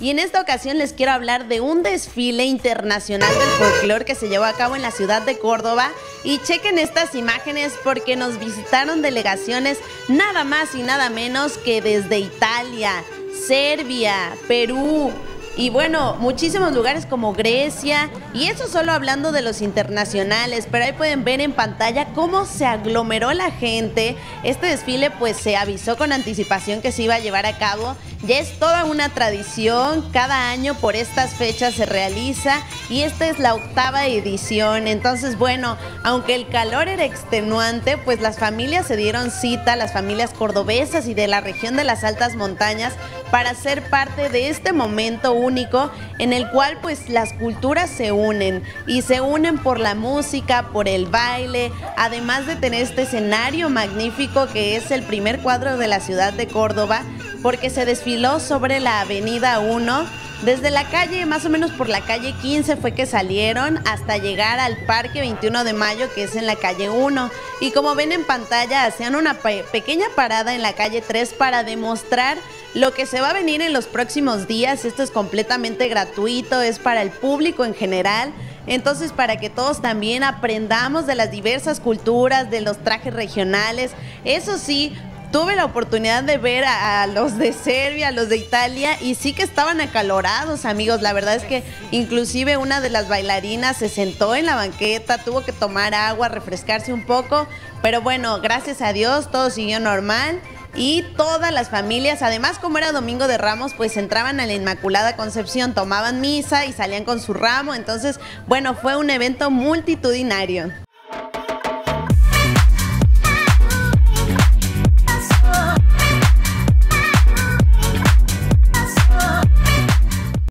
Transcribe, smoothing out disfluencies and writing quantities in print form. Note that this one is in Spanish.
y en esta ocasión les quiero hablar de un desfile internacional del folclore que se llevó a cabo en la ciudad de Córdoba. Y chequen estas imágenes porque nos visitaron delegaciones nada más y nada menos que desde Italia, Serbia, Perú y bueno, muchísimos lugares como Grecia, y eso solo hablando de los internacionales, pero ahí pueden ver en pantalla cómo se aglomeró la gente. Este desfile pues se avisó con anticipación que se iba a llevar a cabo, ya es toda una tradición, cada año por estas fechas se realiza y esta es la 8ª edición. Entonces bueno, aunque el calor era extenuante, pues las familias se dieron cita, las familias cordobesas y de la región de las altas montañas, para ser parte de este momento único en el cual pues las culturas se unen y se unen por la música, por el baile, además de tener este escenario magnífico que es el primer cuadro de la ciudad de Córdoba, porque se desfiló sobre la avenida 1, desde la calle, más o menos por la calle 15 fue que salieron hasta llegar al Parque 21 de Mayo, que es en la calle 1. Y como ven en pantalla, hacían una pequeña parada en la calle 3 para demostrar lo que se va a venir en los próximos días. Esto es completamente gratuito, es para el público en general. Entonces, para que todos también aprendamos de las diversas culturas, de los trajes regionales. Eso sí, tuve la oportunidad de ver a los de Serbia, a los de Italia, y sí que estaban acalorados, amigos. La verdad es que inclusive una de las bailarinas se sentó en la banqueta, tuvo que tomar agua, refrescarse un poco, pero bueno, gracias a Dios todo siguió normal. Y todas las familias, además como era Domingo de Ramos, pues entraban a la Inmaculada Concepción, tomaban misa y salían con su ramo. Entonces, bueno, fue un evento multitudinario.